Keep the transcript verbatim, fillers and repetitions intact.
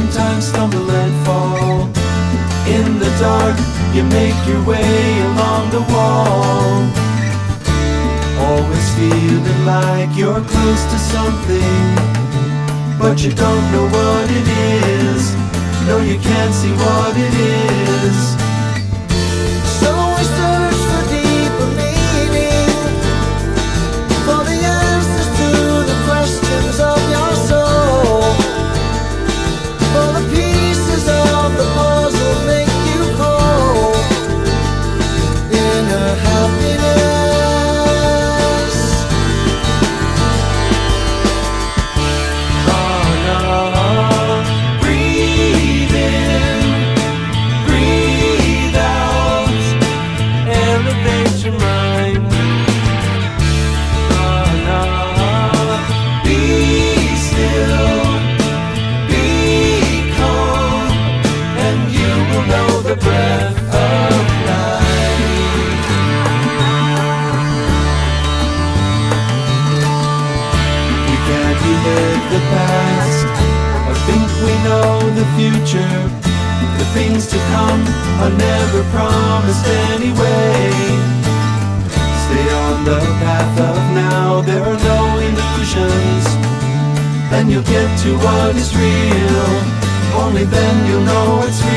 sometimes stumble and fall. In the dark, you make your way along the wall, always feeling like you're close to something, but you don't know what it is. No, you can't see what it is. So we search for deeper meaning, for the answers to the questions of your soul, for the pieces of the puzzle make you whole. Inner happiness. On, on. Breathe in, breathe out, elevate your mind. On, on. Be still, be calm, and you will know the breath of life. We can't relive the past, I think we know the future. The things to come are never promised anyway. Stay on the path of now, there are no illusions. Then you'll get to what is real, only then you'll know it's